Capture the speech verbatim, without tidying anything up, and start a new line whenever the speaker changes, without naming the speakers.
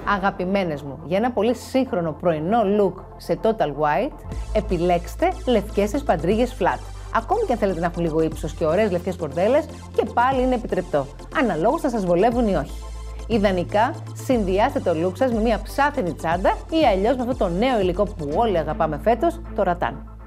Αγαπημένες μου, για ένα πολύ σύγχρονο πρωινό look σε total white, επιλέξτε λευκές εσπαντρίγες flat. Ακόμη και αν θέλετε να έχουν λίγο ύψος και ωραίες λευκές κορδέλες, και πάλι είναι επιτρεπτό. Αναλόγως θα σας βολεύουν ή όχι. Ιδανικά, συνδυάστε το look σας με μια ψάθινη τσάντα ή αλλιώς με αυτό το νέο υλικό που όλοι αγαπάμε φέτος, το ρατάν.